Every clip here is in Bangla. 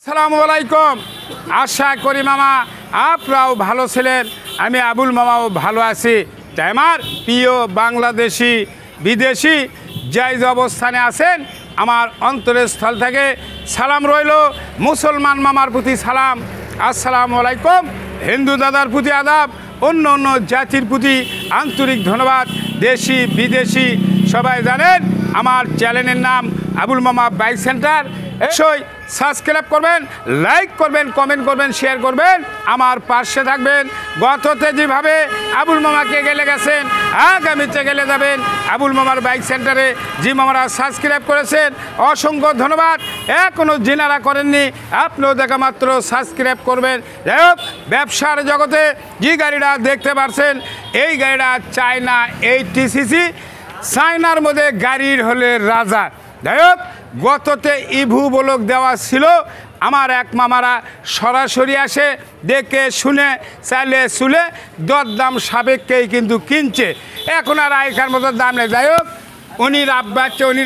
আসসালামু আলাইকুম। আশা করি মামা আপনারাও ভালো ছিলেন, আমি আবুল মামাও ভালো আছি। তাই আমার প্রিয় বাংলাদেশি বিদেশি যাই যে অবস্থানে আছেন, আমার অন্তরের স্থল থেকে সালাম রইল। মুসলমান মামার প্রতি সালাম, আসসালামু আলাইকুম। হিন্দু দাদার প্রতি আদাব, অন্য অন্য জাতির প্রতি আন্তরিক ধন্যবাদ। দেশি বিদেশি সবাই জানেন আমার চ্যানেলের নাম আবুল মামা বাইক সেন্টার। অবশ্যই সাবস্ক্রাইব করবেন, লাইক করবেন, কমেন্ট করবেন, শেয়ার করবেন, আমার পাশে থাকবেন। গততে যেভাবে আবুল মামাকে গেলে গেছেন, আগামীতে গেলে যাবেন আবুল মামার বাইক সেন্টারে। যে মামারা সাবস্ক্রাইব করেছেন অসংখ্য ধন্যবাদ। এখনও যিনারা করেননি আপনিও দেখা মাত্র সাবস্ক্রাইব করবেন। যাই হোক, ব্যবসার জগতে যে গাড়িটা দেখতে পাচ্ছেন, এই গাড়িটা চায়না 80cc, চায়নার মধ্যে গাড়ির হলে রাজা। যাই হোক, গততে ইভু বলক দেওয়া ছিল। আমার এক মামারা সরাসরি আসে, দেখে শুনে চাইলে শুলে দরদাম সাবেককেই কিন্তু কিনছে। এখন আর আইকার মতো দাম নেই। যাই হোক, উনি রাব্বাচ্ছে, উনি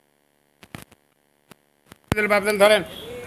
ভাবছেন ধরেন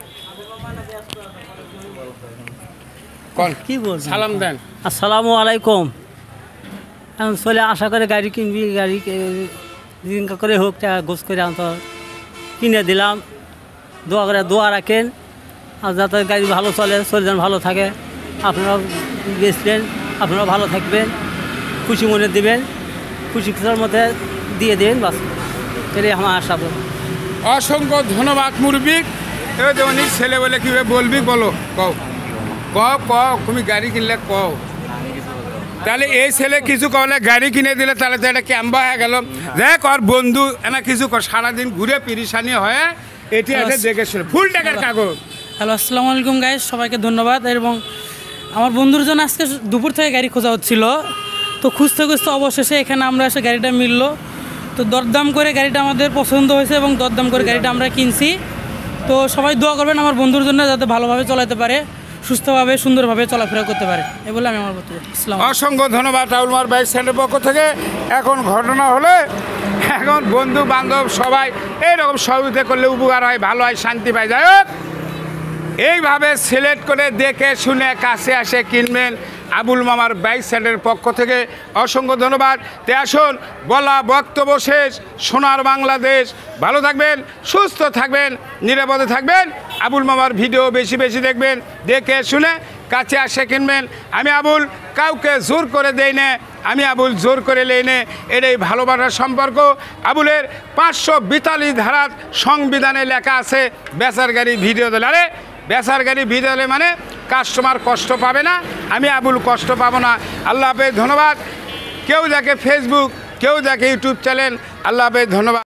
কি বল, সালাম দেন। আসসালামু আলাইকুম। এখন চলে আশা করে গাড়ি কিনবি, গাড়ি জিঙ্কা করে হোক, গোছ করে আনতে কিনে দিলাম। দোয়া করে দোয়া রাখেন, আর যাতে গাড়ি ভালো চলে, চলে ভালো থাকে। আপনারাও বেচবেন, আপনারাও ভালো থাকবেন, খুশি মনে দেবেন, খুশি খুশির মধ্যে দিয়ে দেবেন, বাস এটাই আমার আশা। অসংখ্য ধন্যবাদ মুরব্বী। এবার উনি ছেলে বলে কীভাবে বলবি বলো, কও কও তুমি গাড়ি কিনলে কও। তাহলে এই ছেলে কিছু কলে গাড়ি কিনে দিলে তাহলে তো এটা ক্যাম্বা হয়ে গেল। দেখ আর বন্ধু এনা কিছু সারাদিন ঘুরে পিরিশানি হয়ে এটি এসে দেখে শুনে ফুল টাকার কাগজ। হ্যালো, আসসালামু আলাইকুম গাইস, সবাইকে ধন্যবাদ। এবং আমার বন্ধুর জন্য আজকে দুপুর থেকে গাড়ি খোঁজা হচ্ছিল, তো খুঁজতে খুঁজতে অবশেষে এখানে আমরা এসে গাড়িটা মিললো। তো দরদাম করে গাড়িটা আমাদের পছন্দ হয়েছে এবং দরদাম করে গাড়িটা আমরা কিনছি। তো সবাই দোয়া করবেন আমার বন্ধুর জন্য, যাতে ভালোভাবে চালাতে পারে, সুস্থভাবে সুন্দরভাবে চলাফেরা করতে পারে, এ বলে আমি আমার বক্তব্য। অসংখ্য ধন্যবাদ আবুল মামার বাইক সেন্টারের পক্ষ থেকে। এখন ঘটনা হলে এখন বন্ধু বান্ধব সবাই এইরকম সহযোগিতা করলে উপকার হয়, ভালো হয়, শান্তি পায়। যাই হোক, এইভাবে সিলেক্ট করে দেখে শুনে কাছে আসে কিনবেন আবুল মামার বাইক সেন্টারের পক্ষ থেকে। অসংখ্য ধন্যবাদ। তে আসুন, বলা বক্তব্য শেষ। সোনার বাংলাদেশ, ভালো থাকবেন, সুস্থ থাকবেন, নিরাপদে থাকবেন। আবুল মামার ভিডিও বেশি বেশি দেখবেন, দেখে শুনে কাছে আসে কিনবেন। আমি আবুল কাউকে জোর করে দেই না, আমি আবুল জোর করে লেই না। এটাই ভালোবাসার সম্পর্ক। আবুলের 542 ধারার সংবিধানে লেখা আছে বেচার গাড়ি ভিডিও দিলে। আরে বেচার গাড়ি ভিডিও দিলে মানে কাস্টমার কষ্ট পাবে না, আমি আবুল কষ্ট পাবো না। আল্লাহ হাফেজ, ধন্যবাদ। কেউ দেখে ফেসবুক, কেউ দেখে ইউটিউব চ্যানেল। আল্লাহ হাফেজ, ধন্যবাদ।